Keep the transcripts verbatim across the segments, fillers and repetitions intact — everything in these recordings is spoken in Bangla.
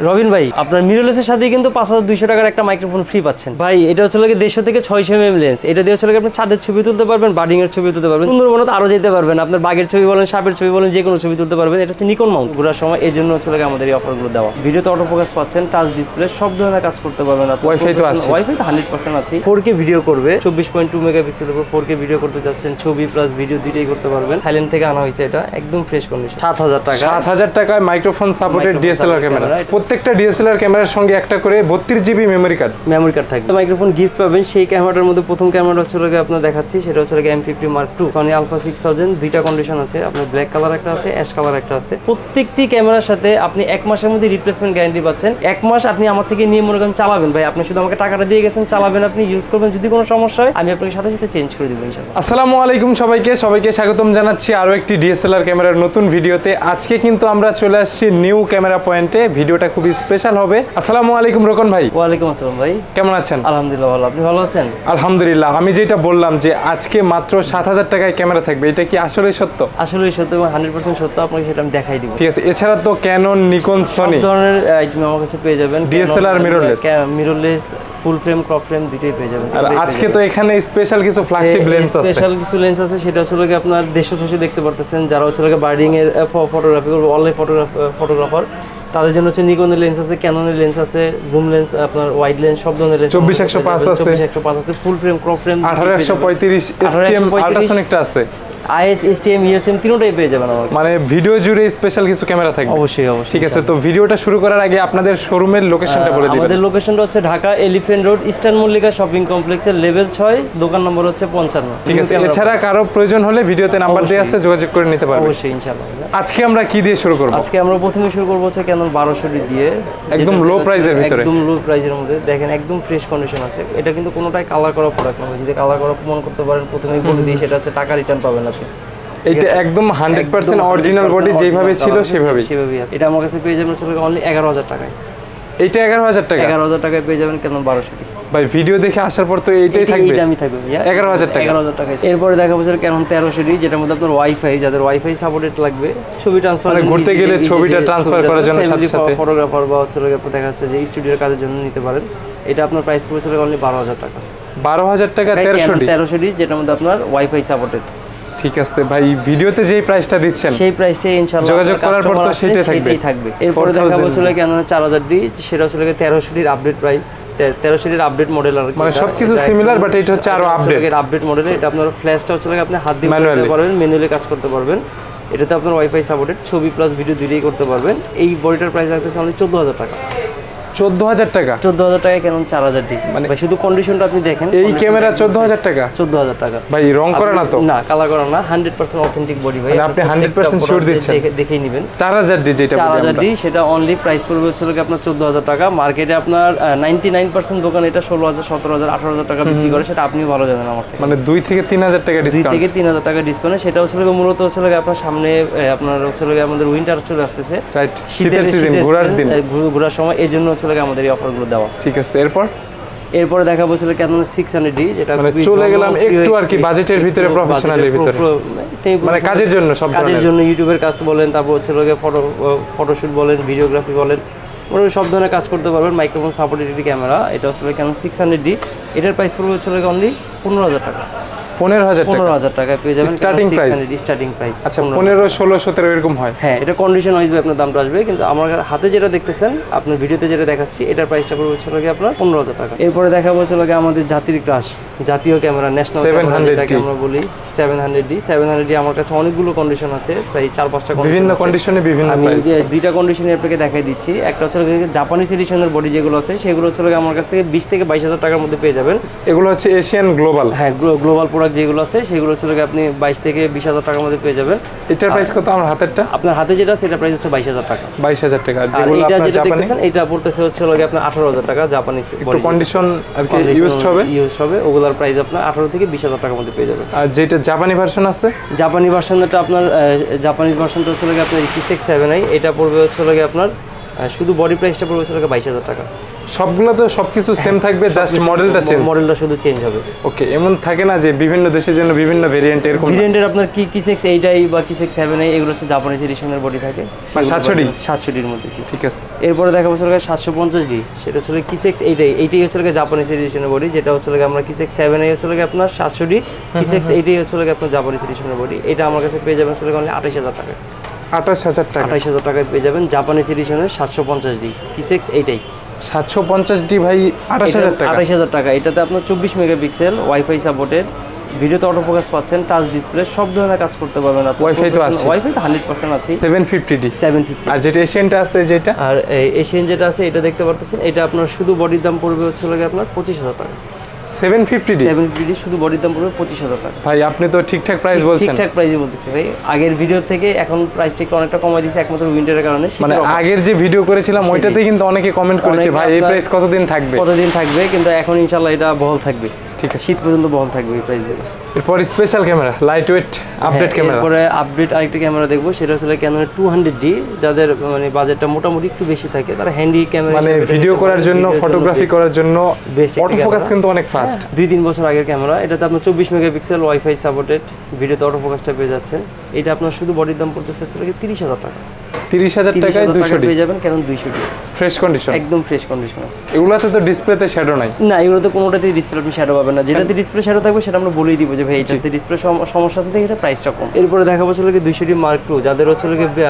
রবিন ভাই আপনার মিররলেসের সাথে কিন্তু পাঁচ হাজার দুইশো টাকার একটা মাইক্রোফোন ফ্রি পাচ্ছেন ভাই। এটা হচ্ছে লাগে দেড়শো থেকে ছয়শো এম এম লেন্স। এটা দিয়ে হচ্ছে আপনি ছাদের ছবি তুলতে পারবেন, বার্ডিং এর ছবি তুলতে পারবেন, সুন্দরবনে আরো যেতে পারবেন, আপনার বাঘের ছবি বলেন, সাপের ছবি বলেন, যে কোনো ছবি তুলতে পারবেন। এটা হচ্ছে নিকন মাউন্ট ঘোরার সময়, এই জন্য হচ্ছে লাগে আমাদের এই অফারগুলো দেওয়া। ভিডিওতে অটো ফোকাস পাচ্ছেন, টাচ ডিসপ্লে, সব ধরনের কাজ করতে পারবেন। ওয়াইফাই তো আছে, ওয়াইফাই তো হান্ড্রেড পার্সেন্ট আছে। ফোর কে ভিডিও করবে, চব্বিশ পয়েন্ট টু মেগাপিক্সেল উপর ফোর কে ভিডিও করতে যাচ্ছেন, ছবি প্লাস ভিডিও দুইটাই করতে পারবেন। থাইল্যান্ড থেকে আনা হয়েছে, এটা একদম ফ্রেশ কন্ডিশন। সাত হাজার টাকা সাত হাজার টাকায় মাইক্রোফোন সাপোর্টেড ডিএসএলআর ক্যামেরা। প্রত্যেকটা ডিএসএলআর ক্যামেরার সঙ্গে একটা করে বত্রিশ GB memory card memory card থাকবে। মাইক্রোফোন গিফট পাবেন। সেই ক্যামেরাটার মধ্যে প্রথম ক্যামেরা হচ্ছে লাগে আপনার দেখাচ্ছি, সেটা হচ্ছে লাগে M fifty mark two Sony alpha six thousand. দুইটা কন্ডিশন আছে, আপনার ব্ল্যাক কালার একটা আছে, অ্যাশ কালার একটা আছে। প্রত্যেকটি ক্যামেরার সাথে আপনি এক মাসের মধ্যে রিপ্লেসমেন্ট গ্যারান্টি পাচ্ছেন। এক মাস আপনি আমার থেকে নিয়ে মনে করেন চালাবেন ভাই, আপনি শুধু আমাকে টাকাটা দিয়ে গেছেন, চালাবেন, আপনি ইউজ করবেন। যদি কোনো সমস্যা হয় আমি আপনাকে সাথে সাথে চেঞ্জ করে দেবো ইনশাআল্লাহ। আসসালামু আলাইকুম সবাইকে সবাইকে স্বাগতম জানাচ্ছি আরও একটি ডিএসএলআর ক্যামেরার নতুন ভিডিওতে। আজকে কিন্তু আমরা চলে আসছি নিউ ক্যামেরা পয়েন্টে। ভিডিওটা খুবই স্পেশাল হবে। আসসালামু আলাইকুম রকন ভাই। ওয়ালাইকুম আসসালাম ভাই, কেমন আছেন? আলহামদুলিল্লাহ ভালো, আপনি ভালো আছেন? আলহামদুলিল্লাহ। আমি যেটা বললাম যে আজকে মাত্র সাত হাজার টাকায় ক্যামেরা থাকবে, এটা কি আসলেই সত্য? আসলেই সত্য এবং হান্ড্রেড পার্সেন্ট সত্য, আপনাকে সেটা আমি দেখাই দিব। ঠিক আছে। এছাড়া তো ক্যানন, নিকন, সনি সব ধরনের আইটেম আমার কাছে পেয়ে যাবেন। DSLR, mirrorless, mirrorless, full frame, crop frame দুইটাই পেয়ে যাবেন। আর আজকে তো এখানে স্পেশাল কিছু ফ্ল্যাগশিপ লেন্স আছে, স্পেশাল কিছু লেন্স আছে। সেটা হচ্ছে লাগে আপনার দেড়শো ছয়শো দেখতে পারতেছেন। যারা হচ্ছে লাগে বার্ডিং এর ফটোগ্রাফি করবে, অনলাইন ফটোগ্রাফার, তাদের জন্য হচ্ছে নিকনের লেন্স আছে, ক্যাননের লেন্স আছে, জুম লেন্স, আপনার ওয়াইড লেন্স, সব ধরনের লেন্স। চব্বিশ একশো পাঁচ আছে, চব্বিশ একশো পাঁচ আছে, ফুল ফ্রেম, ক্রপ ফ্রেম, আঠারো একশো পঁয়ত্রিশ, এসটিএম আল্ট্রাসনিকটা আছে, আইএস, এসটিএম, ইউএসএম তিনটাই পেয়ে যাবেন আমার কাছে। মানে ভিডিও জুড়ে স্পেশাল কিছু ক্যামেরা থাকবে। অবশ্যই অবশ্যই। ঠিক আছে, তো ভিডিওটা শুরু করার আগে আপনাদের শোরুমের লোকেশনটা বলে দিবেন। আমাদের লোকেশনটা হচ্ছে Dhaka Elephant Road, Eastern Mallika shopping কমপ্লেক্সের লেভেল ছয়, দোকান নম্বর হচ্ছে পঞ্চান্ন। ঠিক আছে। এছাড়া কারো প্রয়োজন হলে ভিডিওতে নাম্বার দেওয়া আছে, যোগাযোগ করে নিতে পারবেন। অবশ্যই ইনশাআল্লাহ। আজকে আমরা কি দিয়ে শুরু করব? আজকে আমরা প্রথমে শুরু করব হচ্ছে ক্যানন বারোশো ডি দিয়ে, একদম লো প্রাইসের ভিতরে, একদম লো প্রাইসের মধ্যে। দেখেন একদম ফ্রেশ কন্ডিশন আছে। এটা কিন্তু কোনোটাই কালার করা প্রোডাক্ট না। যদি কালার করা প্রমাণ করতে পারেন প্রথমেই বলে দিই, সেটা হচ্ছে টাকা রিটার্ন পাবেন আপনি। এটা একদম হান্ড্রেড পার্সেন্ট অরিজিনাল বডি, যেভাবে ছিল সেভাবেই সেভাবেই আছে। এটা আমার কাছে পেয়ে যাবেন হচ্ছে অনলি এগারো হাজার টাকায়। এইটা এগারো হাজার টাকা এগারো হাজার টাকায় পেয়ে যাবেন ক্যানন বারোশো ডি। ভাই ভিডিও দেখে আসার পর তো এইটাই থাকবে, এই দামই থাকবে ভাইয়া, এগারো হাজার টাকা। এগারো হাজার টাকায়। এরপরে দেখা যাচ্ছে ক্যানন তেরোশো ডি, যেটার মধ্যে আপনার ওয়াইফাই, যাদের ওয়াইফাই সাপোর্টেড লাগবে, ছবি ট্রান্সফার, মানে ঘুরতে গেলে ছবিটা ট্রান্সফার করার জন্য, সাথে সাথে ফটোগ্রাফার বা হচ্ছে দেখা যাচ্ছে যে স্টুডিওর কাজের জন্য নিতে পারেন। এটা আপনার প্রাইস পড়েছিল অনলি বারো হাজার টাকা। বারো হাজার টাকা তেরোশো ডি, তেরোশো ডি, যেটার মধ্যে আপনার ওয়াইফাই সাপোর্টেড। ঠিক আছে ভাই, ভিডিওতে যেই প্রাইসটা দিচ্ছেন সেই প্রাইসটাই ইনশাআল্লাহ যোগাযোগ করার পর তো সেটাই থাকবে থাকবে। এরপরে দেখা হচ্ছে ক্যানন চার হাজার ডি, সেটা হচ্ছে তেরোশো ডির আপডেট প্রাইস, তেরোশো ডির আপডেট মডেল। আর মানে সবকিছু সিমিলার, বাট এটা হচ্ছে আরো আপডেট আপডেট মডেল। এটা আপনার ফ্ল্যাশটা হচ্ছে আপনি হাত দিয়ে করতে পারবেন, ম্যানুয়ালি কাজ করতে পারবেন। এটাতে আপনার ওয়াইফাই সাপোর্টেড, ছবি প্লাস ভিডিও দুটোই করতে পারবেন। এই বডিটার প্রাইস রাখতেছে অনলি চোদ্দ হাজার টাকা। চোদ্দ হাজার টাকা চোদ্দ হাজার টাকা ক্যানন চার হাজার ডি। মানে শুধু কন্ডিশনটা আপনি দেখেন, এই ক্যামেরা চোদ্দ হাজার টাকা। চোদ্দ হাজার টাকা ভাই, রং করা না তো? না, কালার করা না, হান্ড্রেড পার্সেন্ট অথেন্টিক বডি ভাই। আপনি হান্ড্রেড পার্সেন্ট শিওর দিচ্ছেন? দেখেই নেবেন। চার হাজার ডি যেটা চার হাজার ডি, সেটা অনলি প্রাইস পড়বে হচ্ছে আপনার চোদ্দ হাজার টাকা। মার্কেটে আপনার নাইনটি নাইন পার্সেন্ট দোকান এটা ষোলো হাজার, সতেরো হাজার, আঠারো হাজার টাকা বিক্রি করে, সেটা আপনিও ভালো জানেন আমার থেকে। মানে দুই থেকে তিন হাজার টাকা ডিসকাউন্ট, দুই থেকে তিন হাজার টাকা ডিসকাউন্ট। সেটা হচ্ছে মূলত হচ্ছে আপনার সামনে আপনার হচ্ছে আমাদের উইন্টার চলে আসতেছে, রাইট, শীতের সিজন, ঘোরার দিন, ঘোরার সময়, এই জন্য হচ্ছে আমাদের এই অফারগুলো দেওয়া। ঠিক আছে। এরপর এরপরে দেখা বলছিল ক্যানন সিক্স হান্ড্রেড ডি, যেটা মানে চলে গেলাম একটু আর কি বাজেটের ভিতরে, প্রফেশনালের ভিতরে, মানে কাজের জন্য, সব কাজের জন্য, ইউটিউবের কাজ বলেন, তারপর হচ্ছে ফটো ফটোশুট বলেন, ভিডিওগ্রাফি বলেন, মানে সব ধরনের কাজ করতে পারবেন। Microphone supported camera. এটা হচ্ছে ক্যানন সিক্স হান্ড্রেড ডি। এটার প্রাইস পড়বে হচ্ছে অনলি পনেরো হাজার টাকা। পনেরো হাজার টাকা, পনেরো হাজার টাকায় পেয়ে যাবেন স্টার্টিং প্রাইস। স্টার্টিং প্রাইস আচ্ছা, পনেরো, ষোলো, সতেরো এরকম হয়? হ্যাঁ, এটা কন্ডিশন ওয়াইজ আপনার দামটা আসবে, কিন্তু আমার হাতে যেটা দেখতেছেন, আপনার ভিডিওতে যেটা দেখাচ্ছি, এটার প্রাইসটা পড়বে হচ্ছে আপনার পনেরো হাজার টাকা। এরপরে দেখা হচ্ছে আমাদের জাতির ক্রাশ, জাতীয় ক্যামেরা, ন্যাশনাল ক্যামেরা যেটাকে আমরা বলি, seven hundred D. Seven hundred D আমার কাছে অনেকগুলো কন্ডিশন আছে, প্রায় চার পাঁচটা বিভিন্ন কন্ডিশনে, বিভিন্ন আমি দুইটা কন্ডিশনে আপনাকে দেখাই দিচ্ছি। একটা হচ্ছে জাপানিজ এডিশনের বডি যেগুলো আছে, সেগুলো হচ্ছে আমার কাছ থেকে বিশ থেকে বাইশ হাজার টাকার মধ্যে পেয়ে যাবেন। এগুলো হচ্ছে এশিয়ান গ্লোবাল, হ্যাঁ, গ্লোবাল প্রোডাক্ট যেগুলো আছে, সেগুলো হচ্ছে আপনি বাইশ থেকে বিশ হাজার টাকার মধ্যে পেয়ে যাবেন। এটার প্রাইস কত? আমার হাতেরটা, আপনার হাতে যেটা আছে, এটা প্রাইস হচ্ছে বাইশ হাজার টাকা। বাইশ হাজার টাকা। আর এটা যেটা দেখতেছেন, এটা পড়তেছে হচ্ছে আপনার আঠারো হাজার টাকা। জাপানিজ একটু কন্ডিশন আর কি ইউজড হবে, ইউজ হবে, ওগুলোর প্রাইস আপনার আঠারো থেকে বিশ হাজার টাকার মধ্যে পেয়ে যাবেন। আর যেটা জাপানি ভার্সন আছে, জাপানি ভার্সনটা আপনার জাপানিজ ভার্সনটা হচ্ছে আপনার ইকি সিক্স সেভেন আই, এটা পড়বে হচ্ছে আপনার শুধু বডি প্রাইসটা পড়বে হচ্ছে বাইশ হাজার টাকা। সবগুলো তো সবকিছু সেম থাকবে, জাস্ট মডেলটা চেঞ্জ, মডেলটা শুধু চেঞ্জ হবে। ওকে, এমন থাকে না যে বিভিন্ন দেশের জন্য বিভিন্ন ভেরিয়েন্ট এরকম? ভেরিয়েন্টের আপনার কি কিসেক্স এইট আই বা কিসেক্স সেভেন আই এগুলো হচ্ছে জাপানিজ এডিশনের বডি থাকে, সাতষট্টি সাতষট্টির মধ্যে। ঠিক আছে। এরপরে দেখা হচ্ছে সাতশো পঞ্চাশ ডি, সেটা হচ্ছে কিসেক্স এইট আই, এইটাই হচ্ছে জাপানিজ এডিশনের বডি, যেটা হচ্ছে আমরা কিসেক্স সেভেন আই হচ্ছে আপনার সাতশো ডি, কিসেক্স এইট আই হচ্ছে আপনার জাপানিজ এডিশনের বডি। এটা আমার কাছে পেয়ে যাবেন হচ্ছে আঠাশ হাজার টাকা। আঠাশ হাজার টাকা আঠাশ হাজার টাকায় পেয়ে যাবেন জাপানিজ এডিশনের সাতশো পঞ্চাশ ডি কিসেক্স এইট আই। সাতশো পঞ্চাশ ডি ভাই আঠাশ হাজার টাকা। আঠাশ হাজার টাকা। এটাতে আপনার চব্বিশ মেগাপিক্সেল, ওয়াইফাই সাপোর্টেড, ভিডিওতে অটো ফোকাস পাচ্ছেন, টাচ ডিসপ্লে, সব ধরনের কাজ করতে পারবেন আপনি। ওয়াইফাই তো আছে, ওয়াইফাই তো হান্ড্রেড পার্সেন্ট আছে। Seven fifty D seven fifty. আর যেটা এশিয়ানটা আছে যেটা, আর এশিয়ান যেটা আছে এটা দেখতে পারতেছেন, এটা আপনার শুধু বডির দাম পড়বে হচ্ছে লাগে আপনার পঁচিশ হাজার টাকা। Seven fifty D seven fifty D শুধু বডির দাম পড়বে পঁচিশ হাজার টাকা। ভাই আপনি তো ঠিকঠাক প্রাইস বলছেন। ঠিকঠাক প্রাইসই বলতেছি ভাই, আগের ভিডিও থেকে এখন প্রাইসটা একটু অনেকটা কমাই দিয়েছে একমাত্র উইন্টারের কারণে। মানে আগের যে ভিডিও করেছিলাম ওইটাতে কিন্তু অনেকে কমেন্ট করেছে ভাই এই প্রাইস কতদিন থাকবে, কতদিন থাকবে, কিন্তু এখন ইনশাআল্লাহ এটা বহাল থাকবে। ঠিক আছে, শীত পর্যন্ত বহাল থাকবে এই প্রাইস দিয়ে। এরপর special camera, light weight update camera. এরপরে আপডেট আরেকটা ক্যামেরা দেখবো, সেটা হচ্ছে ক্যানোনের টু হান্ড্রেড ডি। যাদের মানে বাজেটটা মোটামুটি একটু বেশি থাকে তারা হ্যান্ডি ক্যামেরা, মানে ভিডিও করার জন্য, ফটোগ্রাফি করার জন্য অটো ফোকাস কিন্তু অনেক ফাস্ট। দুই তিন বছর আগের ক্যামেরা। এটাতে আপনার চব্বিশ মেগাপিক্সেল, ওয়াইফাই সাপোর্টেড, ভিডিওতে অটো ফোকাসটা পেয়ে যাচ্ছেন। এটা আপনার শুধু বডির দাম পড়তেছে হচ্ছে তিরিশ হাজার টাকা। তিরিশ হাজার টাকায় দুইশো ডি পেয়ে যাবেন, কারণ দুইশো ডি ফ্রেশ কন্ডিশন, একদম ফ্রেশ কন্ডিশন আছে। এগুলাতে তো ডিসপ্লেতে শ্যাডো নাই না, এগুলোতে কোনোটাতেই ডিসপ্লে আপনি শ্যাডো পাবেন না। যেটাতে ডিসপ্লে শ্যাডো থাকবে সেটা আমরা বলেই দিব যে ভাই এটাতে ডিসপ্লে সমস্যা আছে, দেখে এটা প্রাইসটা কম। এরপরে দেখা হচ্ছে কি দুইশো ডি মার্ক টু, যাদের হচ্ছে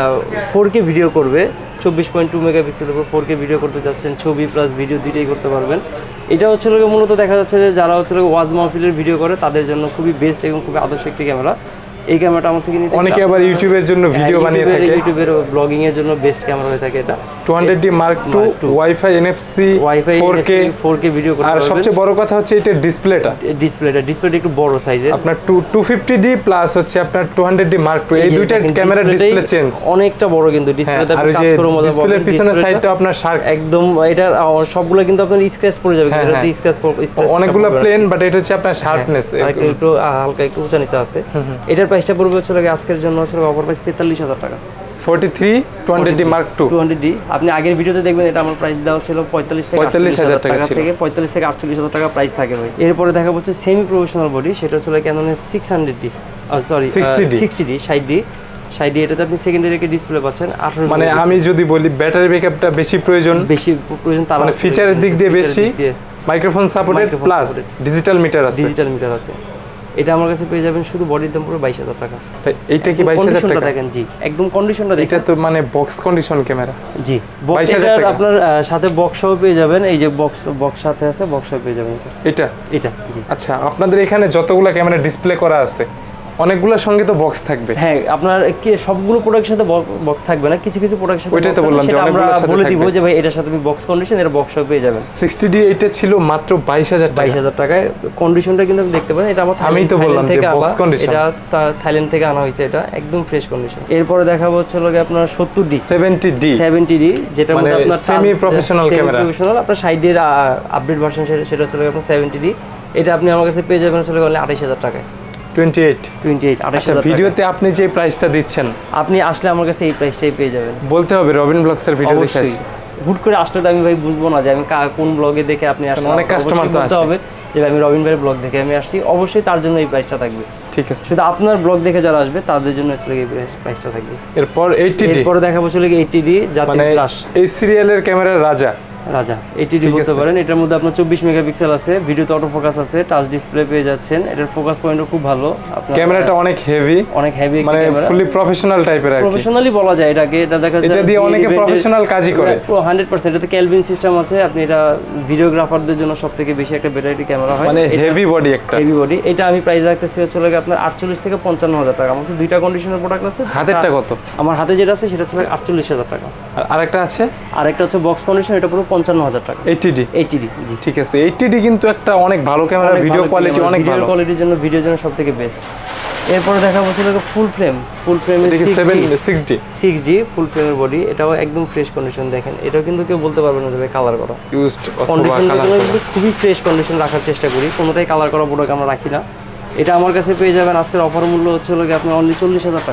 ফোর কে ভিডিও করবে, চব্বিশ পয়েন্ট টু মেগাপিক্সেলের উপর ফোর কে ভিডিও করতে যাচ্ছেন, ছবি প্লাস ভিডিও দুইটাই করতে পারবেন। এটা হচ্ছে মূলত দেখা যাচ্ছে যে যারা হচ্ছে ওয়াজ মাহফিলের ভিডিও করে তাদের জন্য খুবই বেস্ট এবং খুবই আদর্শ একটি ক্যামেরা। এই ক্যামেরাটা আমার থেকে নিতে অনেকে আবার ইউটিউবের জন্য ভিডিও বানিয়ে থাকে, ইউটিউবের ব্লগিং এর জন্য বেস্ট ক্যামেরা হয়ে থাকে এটা। Two hundred D mark two, wifi, NFC, wifi, four K four K video করতে আর পারবেন। সবচেয়ে বড় কথা হচ্ছে এটা ডিসপ্লেটা, ডিসপ্লেটা ডিসপ্লেটা একটু বড় সাইজের, আপনার টু ফিফটি ডি প্লাস হচ্ছে আপনার two hundred D mark two, এই দুইটা ক্যামেরার ডিসপ্লে চেঞ্জ অনেকটা বড়, কিন্তু ডিসপ্লেটা আপনি কাজ করে মজা পাবেন। ডিসপ্লের পিছনের সাইডটা আপনার শার্প একদম, এটা সবগুলো কিন্তু আপনার স্ক্র্যাচ পড়ে যাবে, এটাতে স্ক্র্যাচ স্ক্র্যাচ অনেকগুলো প্লেন, বাট এটা হচ্ছে আপনার শার্পনেস একটু হালকা একটু উঁচা নিচে আছে। এটার প্রাইসটা পড়বে হচ্ছে আজকের জন্য হচ্ছে অফার প্রাইস তেতাল্লিশ হাজার টাকা। Forty three two hundred D mark two, two hundred D আপনি আগের ভিডিওতে দেখবেন এটা আমার প্রাইস দেওয়া ছিল পঁয়তাল্লিশ থেকে পঁয়তাল্লিশ হাজার টাকা থেকে পঁয়তাল্লিশ থেকে আটচল্লিশ হাজার টাকা প্রাইস থাকে ভাই। এরপরে দেখা হচ্ছে সেমি প্রফেশনাল বডি, সেটা হচ্ছে ক্যানোনের six hundred D, sorry sixty D, ষাট ডি ষাট ডি। এটাতে আপনি সেকেন্ডারি একটা ডিসপ্লে পাচ্ছেন আঠারো। মানে আমি যদি বলি ব্যাটারি ব্যাকআপটা বেশি প্রয়োজন, বেশি প্রয়োজন, তার মানে ফিচারের দিক দিয়ে বেশি, microphone supported plus digital meter আছে, ডিজিটাল মিটার আছে। এটা আমার কাছে পেয়ে যাবেন শুধু বডির দাম পুরো বাইশ হাজার টাকা। এইটা কি বাইশ হাজার টাকা? দেখেন জি, একদম কন্ডিশনটা দেখেন, এটা তো মানে বক্স কন্ডিশন ক্যামেরা জি। বক্স এটা আপনার সাথে বক্স সহ পেয়ে যাবেন, এই যে বক্স বক্স সাথে আছে, বক্স সহ পেয়ে যাবেন এটা এটা জি। আচ্ছা, আপনাদের এখানে যতগুলো ক্যামেরা ডিসপ্লে করা আছে অনেকগুলোর সঙ্গে তো বক্স থাকবে? হ্যাঁ, আপনার কি সবগুলো প্রোডাক্টের সাথে বক্স থাকবে না, কিছু কিছু প্রোডাক্টের সাথে ওইটাই তো বললাম যে আমরা বলে দিব যে ভাই এটার সাথে তুমি বক্স কন্ডিশন, এর বক্স সহ পেয়ে যাবেন। সিক্সটি ডি এটা ছিল মাত্র বাইশ হাজার টাকা, বাইশ হাজার টাকায়। কন্ডিশনটা কিন্তু আপনি দেখতে পারেন, এটা আমার আমি তো বললাম যে বক্স কন্ডিশন, এটা থাইল্যান্ড থেকে আনা হয়েছে, এটা একদম ফ্রেশ কন্ডিশন। এরপরে দেখাবো হচ্ছে লগে আপনার সত্তর D, seventy D, seventy D, যেটা মধ্যে আপনার সেমি প্রফেশনাল ক্যামেরা, প্রফেশনাল আপনার সাইডের আপডেট ভার্সন, সেটা হচ্ছে আপনার সেভেন্টি ডি। এটা আপনি আমার কাছে পেয়ে যাবেন আসলে আঠাশ হাজার টাকায়। টোয়েন্টি এইট টোয়েন্টি এইট আঠাশ হাজার। ভিডিওতে আপনি যে প্রাইসটা দিচ্ছেন, আপনি আসলে আমার কাছে এই প্রাইসটাই পেয়ে যাবেন। বলতে হবে রবিন ব্লগসের ভিডিও দেখে আসি, হুট করে আসলে তো আমি ভাই বুঝবো না যে আমি কোন ব্লগে দেখে আপনি আসলে, অনেক কাস্টমার তো আসে হবে যে আমি রবিন ভাইয়ের ব্লগ দেখে আমি আসছি, অবশ্যই তার জন্য এই প্রাইসটা থাকবে। ঠিক আছে, শুধু আপনার ব্লগ দেখে যারা আসবে তাদের জন্য আসলে এই প্রাইসটা থাকবে। এরপর এইটি ডি, এরপর দেখাবো চলে এইটি ডি, যাতে প্লাস এই সিরিয়ালের ক্যামেরার রাজা রাজা এইটি ডি বলতে পারেন। এটার মধ্যে আপনার চব্বিশ মেগাপিক্সেল আছে, ভিডিওতে অটো ফোকাস আছে, টাচ ডিসপ্লে পেয়ে যাচ্ছেন। এটার ফোকাস পয়েন্টও খুব ভালো, আপনার ক্যামেরাটা অনেক হেভি, অনেক হেভি, মানে ফুলি প্রফেশনাল টাইপের আর কি, প্রফেশনালি বলা যায় এটাকে। এটা দেখা যায় এটা দিয়ে অনেকে প্রফেশনাল কাজই করে হান্ড্রেড পার্সেন্ট। এটাতে ক্যালভিন সিস্টেম আছে, আপনি এটা ভিডিওগ্রাফারদের জন্য সবথেকে বেশি একটা ব্যাটারি ক্যামেরা হয়, মানে হেভি বডি, একটা হেভি বডি। এটা আমি প্রাইস রাখতেছি হচ্ছে লাগে আপনার আটচল্লিশ থেকে পঞ্চান্ন হাজার টাকা। আমার কাছে দুইটা কন্ডিশনের প্রোডাক্ট আছে। হাতেরটা কত? আমার হাতে যেটা আছে সেটা হচ্ছে আটচল্লিশ হাজার টাকা। আর আরেকটা আছে, আরেকটা হচ্ছে বক্স কন্ডিশন, এটা পুরো পঞ্চান্ন হাজার টাকা। এইটি ডি, এইটি ডি জি, ঠিক আছে। এইটি ডি কিন্তু একটা অনেক ভালো ক্যামেরা, ভিডিও কোয়ালিটি অনেক ভালো, ভিডিও কোয়ালিটির জন্য, ভিডিওর জন্য সবথেকে বেস্ট। এরপর দেখা হচ্ছে ফুল ফ্রেম, ফুল ফ্রেমের six D, six D full ফ্রেমের বডি, এটাও একদম ফ্রেশ কন্ডিশন। দেখেন এটাও কিন্তু কেউ বলতে পারবে না যে কালার করা, ইউজড অথবা কালার করা, খুবই ফ্রেশ কন্ডিশন রাখার চেষ্টা করি, কোনোটাই কালার করা প্রোডাক্ট আমরা রাখি না। এটা আমার কাছে পেয়ে যাবেন আজকের অফার মূল্য হচ্ছে লোকে আপনার অনলি চল্লিশ হাজার টাকা।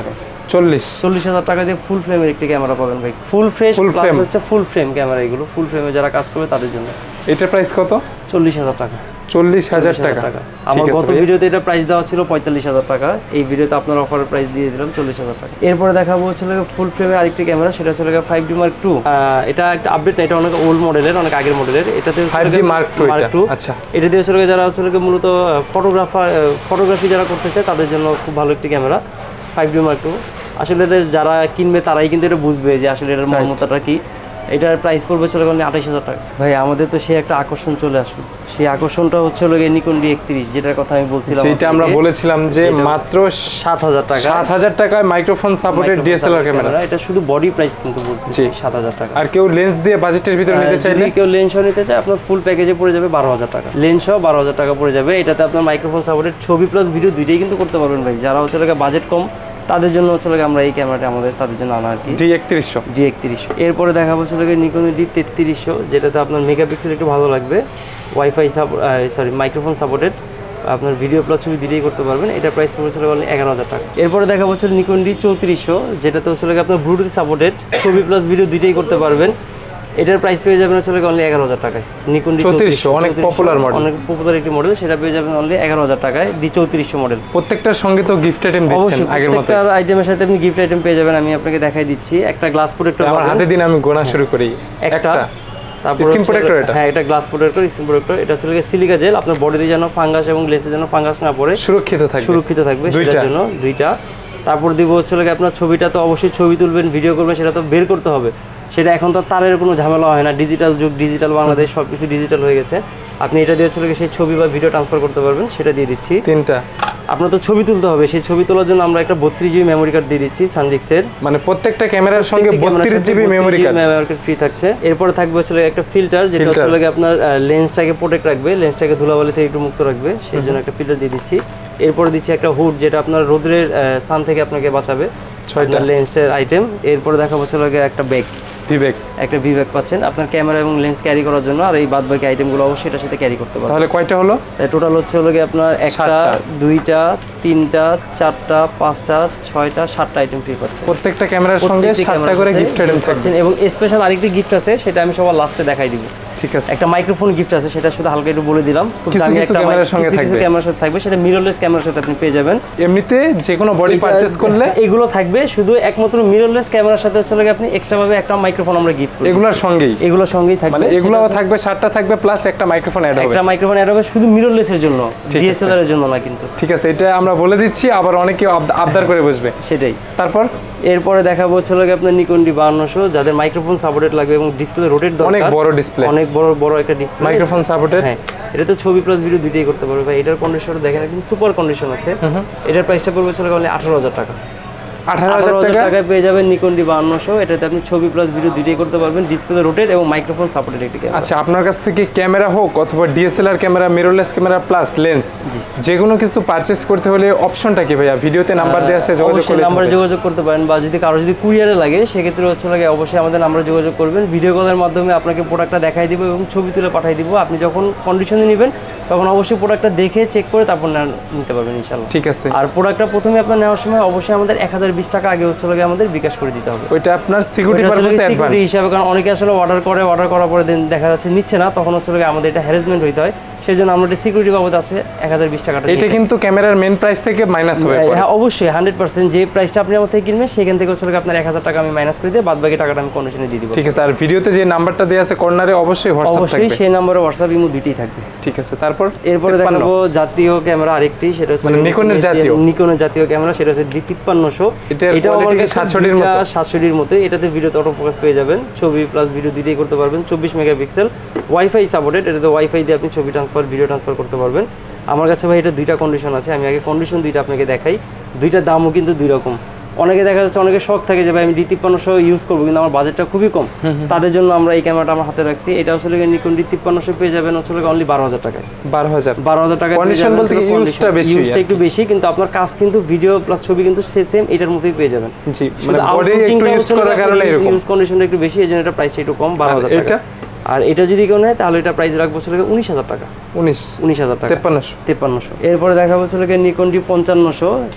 চল্লিশ চল্লিশ হাজার টাকা দিয়ে ফুল ফ্রেমের একটি ক্যামেরা পাবেন ভাই, ফুল ফ্রেশ প্লাস হচ্ছে ফুল ফ্রেম ক্যামেরা, এগুলো ফুল ফ্রেমে যারা কাজ করবে তাদের জন্য। এটার প্রাইস কত? চল্লিশ হাজার টাকা। চল্লিশ হাজার টাকা। আমার গত ভিডিওতে এটা প্রাইস দেওয়া ছিল পঁয়তাল্লিশ হাজার টাকা, এই ভিডিওতে আপনার অফারের প্রাইস দিয়ে দিলাম চল্লিশ হাজার টাকা। এরপরে দেখাবো হচ্ছে ফুল ফ্রেমের আরেকটি ক্যামেরা, সেটা হচ্ছে ফাইভ ডি মার্ক টু। এটা একটা আপডেট না, এটা অনেক ওল্ড মডেলের, অনেক আগের মডেলের। এটাতে ফাইভ ডি মার্ক টু। আচ্ছা, এটা দিয়ে হচ্ছে যারা হচ্ছে মূলত ফটোগ্রাফার ফটোগ্রাফি যারা করতে চায় তাদের জন্য খুব ভালো একটি camera five D mark two. আসলে যারা কিনবে তারাই কিন্তু এটা বুঝবে যে আসলে এটার মর্মতাটা কি। এটার প্রাইস পড়বে চলে গেলে আঠাশ হাজার টাকা। ভাই আমাদের তো সেই একটা আকর্ষণ চলে আসলো, সেই আকর্ষণটা হচ্ছে হলো নিকন ডি একত্রিশ, যেটার কথা আমি বলছিলাম, যেটা আমরা বলেছিলাম যে মাত্র সাত হাজার টাকা সাত হাজার টাকায় মাইক্রোফোন সাপোর্টেড ডিএসএলআর ক্যামেরা। এটা শুধু বডি প্রাইস কিন্তু বলছি সাত হাজার টাকা। আর কেউ লেন্স দিয়ে বাজেটের ভিতরে নিতে চাইলে, কেউ লেন্সও নিতে চায়, আপনার ফুল প্যাকেজে পড়ে যাবে বারো হাজার টাকা, লেন্সও বারো হাজার টাকা পড়ে যাবে। এটাতে আপনার মাইক্রোফোন সাপোর্টেড ছবি প্লাস ভিডিও দুইটাই কিন্তু করতে পারবেন ভাই। যারা হচ্ছে বাজেট কম তাদের জন্য হচ্ছে আমরা এই ক্যামেরাটা আমাদের তাদের জন্য আনা আর কি, ডি একত্রিশশো। ডি একত্রিশশো। এরপরে দেখা হচ্ছে নিকন ডি তেত্রিশশো, যেটাতে আপনার মেগাপিক্সেল একটু ভালো লাগবে, ওয়াইফাই সরি মাইক্রোফোন সাপোর্টেড, আপনার ভিডিও প্লাস ছবি দুটোই করতে পারবেন। এটা প্রাইস পড়বে ছিল এগারো হাজার টাকা। এরপরে দেখা হচ্ছে নিকন ডি চৌত্রিশশো, যেটাতে হচ্ছে আপনার ব্লুটুথ সাপোর্টেড, ছবি প্লাস ভিডিও দুটোই করতে পারবেন। এটার প্রাইস পেয়ে যাবেন হচ্ছে অনলি এগারো হাজার টাকায়। নিকন ডি চৌত্রিশশো অনেক পপুলার মডেল, অনেক পপুলার একটি মডেল, সেটা পেয়ে যাবেন অনলি এগারো হাজার টাকায়, ডি চৌত্রিশশো মডেল। প্রত্যেকটার সঙ্গে তো গিফট আইটেম দিচ্ছেন আগের মতো, প্রত্যেকটা আইটেমের সাথে আপনি গিফট আইটেম পেয়ে যাবেন। আমি আপনাকে দেখাই দিচ্ছি, একটা গ্লাস প্রোটেক্টর আমার হাতে দিন, আমি গোনা শুরু করি। একটা তারপর স্ক্রিন প্রোটেক্টর, এটা হ্যাঁ এটা গ্লাস প্রোটেক্টর, স্ক্রিন প্রোটেক্টর। এটা হচ্ছে সিলিকা জেল, আপনার বডিতে যেন ফাঙ্গাস এবং লেন্সের যেন ফাঙ্গাস না পড়ে, সুরক্ষিত থাকবে, সুরক্ষিত থাকবে সেটার জন্য দুইটা। তারপর দিব হচ্ছে আপনার ছবিটা তো অবশ্যই ছবি তুলবেন, ভিডিও করবেন, সেটা তো বের করতে হবে। সেটা এখন তো তারের কোনো ঝামেলা হয় না, ডিজিটাল যুগ, ডিজিটাল বাংলাদেশ, সব কিছু ডিজিটাল হয়ে গেছে। আপনি এটা দিয়ে হচ্ছে সেই ছবি বা ভিডিও ট্রান্সফার করতে পারবেন, সেটা দিয়ে দিচ্ছি। তিনটা আপনার তো ছবি তুলতে হবে, সেই ছবি তোলার জন্য আমরা একটা বত্রিশ জিবি মেমোরি কার্ড দিয়ে দিচ্ছি সানডিক্সের, মানে প্রত্যেকটা ক্যামেরার সঙ্গে বত্রিশ জিবি মেমোরি কার্ড ফ্রি থাকছে। এরপরে থাকবে হচ্ছে একটা ফিল্টার, যেটা হচ্ছে আপনার লেন্সটাকে প্রোটেক্ট রাখবে, লেন্সটাকে ধুলাবালি থেকে একটু মুক্ত রাখবে, সেই জন্য একটা ফিল্টার দিয়ে দিচ্ছি। এরপরে দিচ্ছি একটা হুড, যেটা আপনার রোদ্রের সান থেকে আপনাকে বাঁচাবে, ছয়টা লেন্সের আইটেম। এরপরে দেখা হচ্ছে একটা ব্যাগ, ভিব্যাগ, একটা ভিব্যাগ পাচ্ছেন আপনার ক্যামেরা এবং লেন্স ক্যারি করার জন্য। আর এই বাদ বাকি আইটেমগুলো অবশ্যই এটার সাথে ক্যারি করতে পারবেন। তাহলে কয়টা হলো? তাই টোটাল হচ্ছে হলো আপনার একটা, দুইটা, তিনটা, চারটা, পাঁচটা, ছয়টা, সাতটা আইটেম ফ্রি পাচ্ছেন। প্রত্যেকটা ক্যামেরার সঙ্গে সাতটা করে গিফট আইটেম পাচ্ছেন। এবং স্পেশাল আরেকটি গিফট আছে, সেটা আমি সবার লাস্টে দেখাই দিব। ঠিক আছে, একটা মাইক্রোফোন গিফট আছে, সেটা শুধু হালকা একটু বলে দিলাম। খুব দামি একটা ক্যামেরার সঙ্গে থাকবে, ক্যামেরার সাথে থাকবে, সেটা মিররলেস ক্যামেরার সাথে আপনি পেয়ে যাবেন। এমনিতে যে কোনো বডি পারচেজ করলে এগুলো থাকবে, শুধু একমাত্র মিররলেস ক্যামেরার সাথে হচ্ছে আপনি এক্সট্রা ভাবে একটা মাইক্রোফোন আমরা গিফট করব। এগুলোর সঙ্গেই এগুলোর সঙ্গেই থাকবে, মানে এগুলোও থাকবে, সাতটা থাকবে প্লাস একটা মাইক্রোফোন অ্যাড হবে, একটা মাইক্রোফোন অ্যাড হবে শুধু মিররলেসের জন্য, ডিএসএলআর এর জন্য না কিন্তু। ঠিক আছে, এটা আমরা বলে দিচ্ছি, আবার অনেকে আবদার করে বসবে, সেটাই। তারপর এরপরে দেখাবো হচ্ছে আপনার নিকন ডি বাউন্নশো, যাদের মাইক্রোফোন সাপোর্টেড লাগবে এবং ডিসপ্লে রোটেট দরকার, অনেক বড় ডিসপ্লে, অনেক বড় বড় একটা ডিসপ্লে, মাইক্রোফোন সাপোর্টেড। হ্যাঁ, এটা তো ছবি প্লাস ভিডিও দুইটাই করতে পারবে ভাই। এটার কন্ডিশন দেখেন একদম সুপার কন্ডিশন আছে। এটার প্রাইসটা পড়বে হচ্ছে আঠারো হাজার টাকা। আঠারো হাজার টাকায় পেয়ে যাবেন নিকন ডি বাউন্নশো। এটাতে আপনি ছবি প্লাস ভিডিও দুইটাই করতে পারবেন, ডিসপ্লে রোটেট এবং মাইক্রোফোন সাপোর্টেড একটি ক্যামেরা। আচ্ছা, আপনার কাছ থেকে ক্যামেরা হোক অথবা DSLR camera, mirrorless camera plus lens, যে কোনো কিছু পারচেজ করতে হলে অপশনটা কি ভাইয়া? ভিডিওতে নাম্বার দেওয়া আছে, যোগাযোগ করলে নাম্বারে যোগাযোগ করতে পারেন, বা যদি কারো যদি কুরিয়ারে লাগে সেক্ষেত্রে হচ্ছে লাগে অবশ্যই আমাদের নাম্বারে যোগাযোগ করবেন। ভিডিও কলের মাধ্যমে আপনাকে প্রোডাক্টটা দেখাই দিব এবং ছবি তুলে পাঠিয়ে দিব। আপনি যখন কন্ডিশনে নেবেন তখন অবশ্যই প্রোডাক্টটা দেখে চেক করে তারপর নিতে পারবেন ইনশাআল্লাহ। ঠিক আছে। আর প্রোডাক্টটা প্রথমে আপনার নেওয়ার সময় অবশ্যই আমাদের এক হাজার বিশ টাকা আগে হচ্ছে লাগে আমাদের বিকাশ করে দিতে হবে। ওইটা আপনার সিকিউরিটি পারপাসে অ্যাডভান্স হিসাবে, কারণ অনেকে আসলে অর্ডার করে, অর্ডার করার পরে দেখা যাচ্ছে নিচ্ছে না, তখন হচ্ছে লাগে আমাদের এটা হ্যারাসমেন্ট হইতে হয়। সেই জন্য আমাদের সিকিউরিটি বাবদ আছে এক হাজার বিশ টাকাটা। এটা কিন্তু ক্যামেরার মেন প্রাইস থেকে মাইনাস হবে। হ্যাঁ অবশ্যই হান্ড্রেড পার্সেন্ট যে প্রাইসটা আপনি আমার থেকে কিনবেন সেখান থেকে হচ্ছে আপনার এক হাজার টাকা আমি মাইনাস করে দিয়ে বাদ বাকি টাকাটা আমি কন্ডিশনে দিয়ে দিব। ঠিক আছে। আর ভিডিওতে যে নাম্বারটা দেওয়া আছে কর্নারে অবশ্যই হোয়াটসঅ্যাপ থাকবে, অবশ্যই সেই নম্বরে হোয়াটসঅ্যাপ ইমো দুটোই থাকবে। ঠিক আছে। তারপর এরপরে দেখাবো জাতীয় ক্যামেরা আরেকটি, সেটা হচ্ছে নিকনের জাতীয় নিকনের জাতীয় ক্যামেরা, সেটা হচ্ছে ডি তিপ্পান্নশো। এটা আমার কাছে সাতষট্টির মতো, সাতষট্টির মতো। এটাতে ভিডিওতে অটো ফোকাস পেয়ে যাবেন, ছবি প্লাস ভিডিও দুটোই করতে পারবেন, চব্বিশ মেগাপিক্সেল, ওয়াইফাই সাপোর্টেড। এটাতে ওয়াইফাই দিয়ে আপনি ছবি ট্রান্সফার, ভিডিও ট্রান্সফার করতে পারবেন। আমার কাছে ভাই এটা দুইটা কন্ডিশন আছে, আমি আগে কন্ডিশন দুইটা আপনাকে দেখাই। দুইটা দামও কিন্তু দুই রকম। অনেকে দেখা যাচ্ছে অনেকে শখ থাকে যে ভাই আমি ডি তিপ্পান্নশো ইউজ করবো কিন্তু আমার বাজেটটা খুবই কম, তাদের জন্য আমরা এই ক্যামেরাটা আমার হাতে রাখছি। এটা আসলে নিকন ডি তিপ্পান্নশো পেয়ে যাবেন হচ্ছে অনলি বারো হাজার টাকায়। বারো হাজার বারো হাজার টাকা কন্ডিশন বলতে ইউজটা বেশি, ইউজটা একটু বেশি, কিন্তু আপনার কাজ কিন্তু ভিডিও প্লাস ছবি কিন্তু সেম এটার মতোই পেয়ে যাবেন। জি, মানে বডি একটু ইউজ করার কারণে এরকম ইউজ কন্ডিশনটা একটু বেশি, এজন্য এটা প্রাইসটা একটু কম, বারো হাজার টাকা। আর এটা যদি কেউ নেয় তাহলে এটা প্রাইস রাখবো চলে উনিশ হাজার টাকা। উনিশ উনিশ হাজার টাকা, তেপ্পান্নশো তেপ্পান্নশো। এরপরে দেখা হচ্ছে নিকন ডি পঞ্চান্নশো।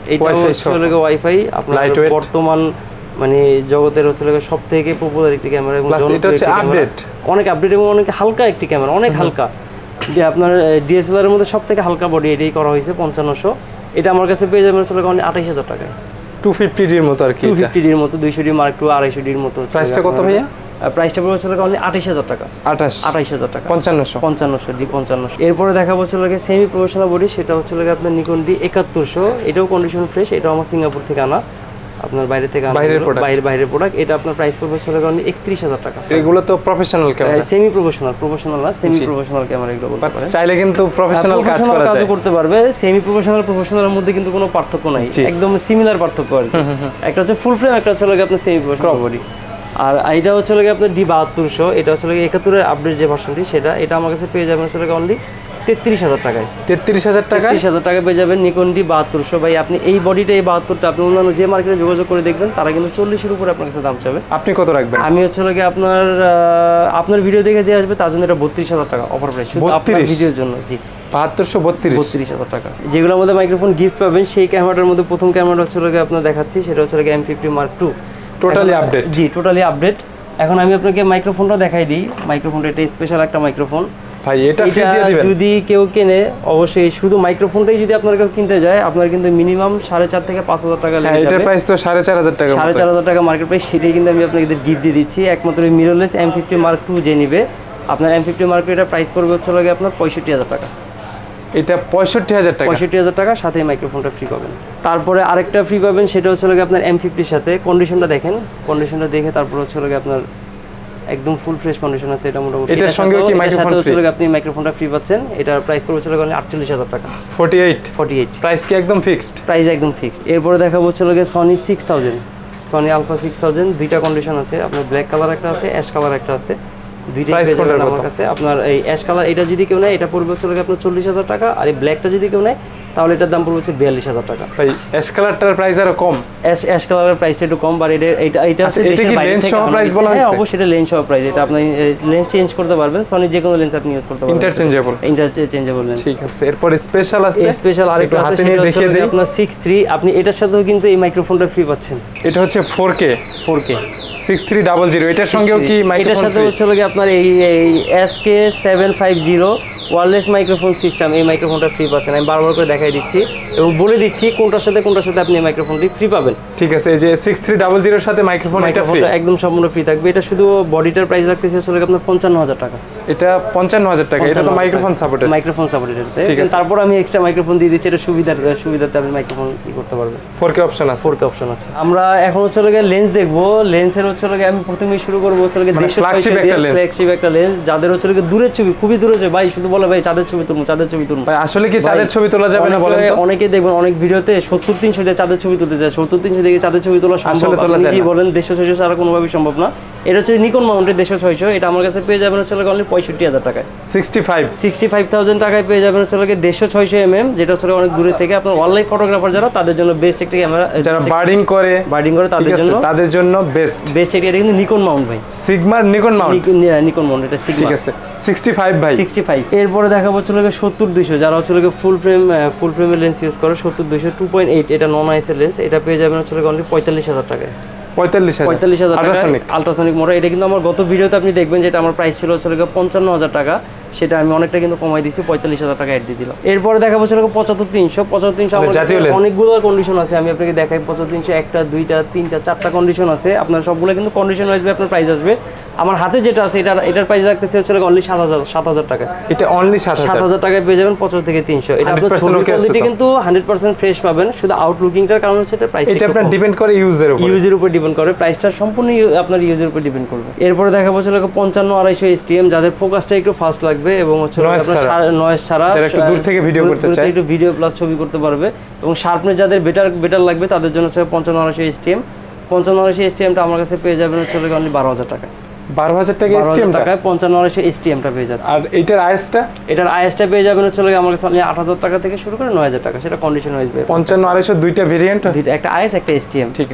এটা হচ্ছে লাগে ওয়াইফাই আপনার বর্তমান মানে জগতের হচ্ছে লাগে সবথেকে পপুলার একটি ক্যামেরা এবং এটা হচ্ছে আপডেট, অনেক আপডেট এবং অনেক হালকা একটি ক্যামেরা, অনেক হালকা। যে আপনার ডিএসএলআর এর মধ্যে সবথেকে হালকা বডি এটাই করা হয়েছে পঞ্চান্নশো। এটা আমার কাছে পেয়ে যাবেন হচ্ছে লাগে আঠাশ হাজার টাকায়, টু ফিফটি ডির মতো আর কি, টু ফিফটি ডির মতো, দুইশো ডি মার্ক টু, আড়াইশো ডির মতো। প্রাইসটা কত ভাইয়া? প্রাইসটা পড়বে হচ্ছে লাগে আঠাশ হাজার টাকা, আঠাশ আঠাশ হাজার টাকা, পঞ্চান্নশো পঞ্চান্নশো ডি পঞ্চান্নশো। এরপরে দেখা হচ্ছে লাগে সেমি প্রফেশনাল বডি, সেটা হচ্ছে লাগে আপনার নিকন ডি একাত্তরশো। এটাও কন্ডিশন ফ্রেশ, এটাও আমার সিঙ্গাপুর থেকে আনা, আপনার বাইরে থেকে আনা, বাইরের বাইরের প্রোডাক্ট। এটা আপনার প্রাইস পড়বে হচ্ছে লাগে একত্রিশ হাজার টাকা। এগুলো তো professional camera, semi professional, professional না সেমি প্রফেশনাল ক্যামেরা এগুলো বলতে পারেন। চাইলে কিন্তু প্রফেশনাল কাজ করা যায়, করতে পারবে। সেমি প্রফেশনাল প্রফেশনালের মধ্যে কিন্তু কোনো পার্থক্য নাই, একদম সিমিলার পার্থক্য আর কি। একটা হচ্ছে ফুল ফ্রেম, একটা হচ্ছে লাগে আপনার সেমি প্রফেশনাল বডি। আর এটা হচ্ছে লাগে আপনার ডি বাহাত্তরশো, এটা হচ্ছে লাগে একাত্তরের আপডেট যে ভার্সনটি, সেটা এটা আমার কাছে পেয়ে যাবেন হচ্ছে লাগে অনলি তেত্রিশ হাজার টাকায়, তেত্রিশ হাজার টাকা তেত্রিশ হাজার টাকা পেয়ে যাবেন নিকন ডি বাহাত্তরশো। ভাই আপনি এই বডিটা, এই বাহাত্তরটা আপনি অন্যান্য যে মার্কেটে যোগাযোগ করে দেখবেন তারা কিন্তু চল্লিশের উপরে আপনার কাছে দাম চাবে। আপনি কত রাখবেন? আমি হচ্ছে লাগে আপনার আপনার ভিডিও দেখে যে আসবে তার জন্য এটা বত্রিশ হাজার টাকা অফার প্রাইস, শুধু আপনার ভিডিওর জন্য। জি, বাহাত্তরশো বত্রিশ বত্রিশ হাজার টাকা। যেগুলোর মধ্যে মাইক্রোফোন গিফট পাবেন, সেই ক্যামেরাটার মধ্যে প্রথম ক্যামেরাটা হচ্ছে লাগে আপনার দেখাচ্ছি, সেটা হচ্ছে লাগে M fifty mark two, totally update. জি, টোটালি আপডেট। এখন আমি আপনাকে মাইক্রোফোনটা দেখাই দিই। মাইক্রোফোনটা এটা স্পেশাল একটা মাইক্রোফোন ভাই, এটা ফ্রি দিয়ে দিবেন। যদি কেউ কেনে, অবশ্যই শুধু মাইক্রোফোনটাই যদি আপনার কেউ কিনতে যায়, আপনার কিন্তু মিনিমাম সাড়ে চার থেকে পাঁচ হাজার টাকা লেগে যাবে। এটার প্রাইস তো সাড়ে চার হাজার টাকা, সাড়ে চার হাজার টাকা মার্কেট প্রাইস। সেটাই কিন্তু আমি আপনাকে গিফট দিয়ে দিচ্ছি। একমাত্র mirrorless M fifty mark two যে নিবে, আপনার এম ফিফটি মার্ক টু এটা প্রাইস পড়বে হচ্ছে লাগে আপনার পঁয়ষট্টি হাজার টাকা। এটা পঁয়ষট্টি হাজার টাকা, পঁয়ষট্টি হাজার টাকা সাথে মাইক্রোফোনটা ফ্রি পাবেন। তারপরে আরেকটা ফ্রি পাবেন, সেটা হচ্ছে লাগে আপনার এম ফিফটির সাথে। কন্ডিশনটা দেখেন, কন্ডিশনটা দেখে তারপর হচ্ছে লাগে আপনার একদম ফুল ফ্রেশ কন্ডিশন আছে এটা মোটামুটি। এটার সঙ্গে কি মাইক্রোফোন ফ্রি? আপনি মাইক্রোফোনটা ফ্রি পাচ্ছেন। এটার প্রাইস পড়বে হচ্ছে লাগে আটচল্লিশ হাজার টাকা, forty eight forty eight. Price কি একদম ফিক্সড? প্রাইস একদম ফিক্সড। এরপরে দেখাবো হচ্ছে লাগে Sony six thousand, Sony alpha six thousand. দুইটা কন্ডিশন আছে আপনার, ব্ল্যাক কালার একটা আছে, অ্যাশ কালার একটা আছে। দুইটাই পেয়ে যাবেন আমার কাছে। আপনার এই অ্যাশ কালার এটা যদি কেউ নেয়, এটা পড়বে হচ্ছে লাগে আপনার চল্লিশ হাজার টাকা। আর এই ব্ল্যাকটা যদি কেউ নেয়, তাহলে এটার দাম পড়বে হচ্ছে বিয়াল্লিশ হাজার টাকা। ভাই অ্যাশ কালারটার প্রাইস আরো কম, অ্যাশ অ্যাশ কালারের প্রাইসটা একটু কম। বাট এটা এটা এটা হচ্ছে এটা কি লেন্স সহ প্রাইস বলা হয়েছে? হ্যাঁ, অবশ্যই এটা লেন্স সহ প্রাইস। এটা আপনি লেন্স চেঞ্জ করতে পারবেন, সনি যে কোনো লেন্স আপনি ইউজ করতে পারবেন, ইন্টারচেঞ্জেবল, ইন্টারচেঞ্জেবল লেন্স। ঠিক আছে। এরপর স্পেশাল আছে, স্পেশাল আরেকটা আছে, সেটা হচ্ছে আপনার সিক্স থ্রি। আপনি এটার সাথেও কিন্তু এই মাইক্রোফোনটা ফ্রি পাচ্ছেন। এটা হচ্ছে four K, four K six three double zero. এটার সঙ্গেও কি মাইক্রোফোন? এটার সাথে হচ্ছে লাগে আপনার এই এই S K seven five zero wireless microphone system, এই মাইক্রোফোনটা ফ্রি পাচ্ছেন। আমি বারবার করে দেখাই দিচ্ছি এবং বলে দিচ্ছি কোনটার সাথে কোনটার সাথে আপনি এই মাইক্রোফোনটি ফ্রি পাবেন। ঠিক আছে, এই যে সিক্স থ্রি ডাবল জিরোর সাথে মাইক্রোফোন, এটা ফ্রি, একদম সম্পূর্ণ ফ্রি থাকবে। এটা শুধু বডিটার প্রাইস রাখতেছে হচ্ছে লাগে আপনার পঞ্চান্ন হাজার টাকা। এটা পঞ্চান্ন হাজার টাকা। এটা তো মাইক্রোফোন সাপোর্টেড, মাইক্রোফোন সাপোর্টেড। তারপর আমি এক্সট্রা মাইক্রোফোন দিয়ে দিচ্ছি, এটা সুবিধার সুবিধাতে আপনি মাইক্রোফোন ই করতে পারবেন। ফোর কে অপশন আছে, ফোর কে অপশন আছে। আমরা এখন হচ্ছে লাগে লেন্স দেখবো। লেন্সের হচ্ছে লাগে আমি প্রথমেই শুরু করবো হচ্ছে লাগে ফ্ল্যাগশিপ একটা লেন্স, ফ্ল্যাগশিপ একটা লেন্স। যাদের হচ্ছে লাগে দূরের ছবি, খুবই দূরে আছে ভাই, শুধু বলে ভাই চাঁদের ছবি তুলুন, চাঁদের ছবি তুলুন। ভাই আসলে কি চাঁদের ছবি তোলা যাবে না বলেন তো? অনেকে দেখবেন অনেক ভিডিওতে সত্তর তিনশো দিয়ে চাঁদের ছবি তুলতে যায়, সত্তর তিনশো দিয়ে চাঁদের ছবি তোলা সম্ভব? আপনি কি বলেন দেড়শো ছয়শো ছাড়া কোনোভাবেই সম্ভব না। এটা হচ্ছে নিকন মাউন্টের দেড়শো ছয়শো। এটা আমার কাছে পেয়ে যাবেন হচ্ছে লাগে অনলি পঁয়ষট্টি হাজার টাকায়, sixty five sixty five thousand টাকায় পেয়ে যাবেন হচ্ছে লাগে দেড়শো ছয়শো এম এম, যেটা হচ্ছে অনেক দূরে থেকে আপনার অনলাইন ফটোগ্রাফার যারা, তাদের জন্য বেস্ট একটা ক্যামেরা। যারা বার্ডিং করে, বার্ডিং করে তাদের জন্য, তাদের জন্য বেস্ট বেস্ট এটা কিন্তু নিকন মাউন্ট ভাই, সিগমার নিকন মাউন্ট, নিকন মাউন্ট এটা সিগমা। ঠিক আছে, সিক্সটি ফাইভ ভাই, সিক্সটি ফাইভ। এরপরে দেখাবো হচ্ছে লাগে সত্তর দুইশো, যারা হচ্ছে লাগে ফুল ফ্রেম ফুল ফ্রেমের লেন্স ইউজ করে, সত্তর দুইশো টু পয়েন্ট এইট, এটা নন আইসের লেন্স। এটা পেয়ে যাবেন হচ্ছে লাগে অনলি পঁয়তাল্লিশ হাজার টাকায়, পঁয়তাল্লিশ পঁয়তাল্লিশ হাজার আল্ট্রাসনিক আল্ট্রাসনিক মোটর। এটা কিন্তু আমার গত ভিডিওতে আপনি দেখবেন যেটা আমার প্রাইস ছিল হচ্ছে লাগে পঞ্চান্ন হাজার টাকা, সেটা আমি অনেকটা কিন্তু কমাই দিয়েছি, পঁয়তাল্লিশ হাজার টাকা অ্যাড দিয়ে দিলাম। এরপরে দেখাবো হচ্ছে পঁচাত্তর তিনশো। পঁচাত্তর তিনশো অনেকগুলো কন্ডিশন আছে, আমি আপনাকে দেখাই। পঁচাত্তর তিনশো একটা, দুইটা, তিনটা, চারটা কন্ডিশন আছে। আপনার সবগুলো কিন্তু কন্ডিশন আসবে, আপনার প্রাইস আসবে। আমার হাতে যেটা আছে এটা এটার প্রাইস রাখতেছে হচ্ছে অনলি সাত হাজার সাত হাজার টাকা। এটা অনলি সাত হাজার টাকায় পেয়ে যাবেন পঁচাত্তর থেকে তিনশো। এটা আপনার ছবি কোয়ালিটি কিন্তু হান্ড্রেড পার্সেন্ট ফ্রেশ পাবেন, শুধু আউটলুকিংটার কারণ হচ্ছে এটা প্রাইস, এটা আপনার ডিপেন্ড করে ইউজের উপর, ইউজের উপর ডিপেন্ড করে। প্রাইসটা সম্পূর্ণ আপনার ইউজের উপর ডিপেন্ড করবে। এরপরে দেখাবো হচ্ছে পঞ্চান্ন আড়াইশো এসটিএম, যাদের ফোকাসটা একটু ফাস্ট লাগবে এবং হচ্ছে নয়েজ ছাড়া একটু দূর থেকে ভিডিও করতে চায়, একটু ভিডিও প্লাস ছবি করতে পারবে এবং শার্পনেস যাদের বেটার বেটার লাগবে তাদের জন্য হচ্ছে পঞ্চান্ন আড়াইশো এসটিএম। পঞ্চান্ন আড়াইশো এসটিএমটা আমার কাছে পেয়ে যাবেন হচ্ছে অনলি বারো হাজার টাকা, বারো হাজার টাকা এসটিএম টাকায় পঞ্চান্ন আড়াইশো এসটিএমটা পেয়ে যাচ্ছে। আর এটার আইএসটা, এটার আইএসটা পেয়ে যাবেন হচ্ছে আমার কাছে আট হাজার টাকা থেকে শুরু করে নয় হাজার টাকা, সেটা কন্ডিশন ওয়াইজ। পঞ্চান্ন আড়াইশো দুইটা ভেরিয়েন্ট, দুইটা, একটা আইএস একটা এসটিএম। ঠিক আছে।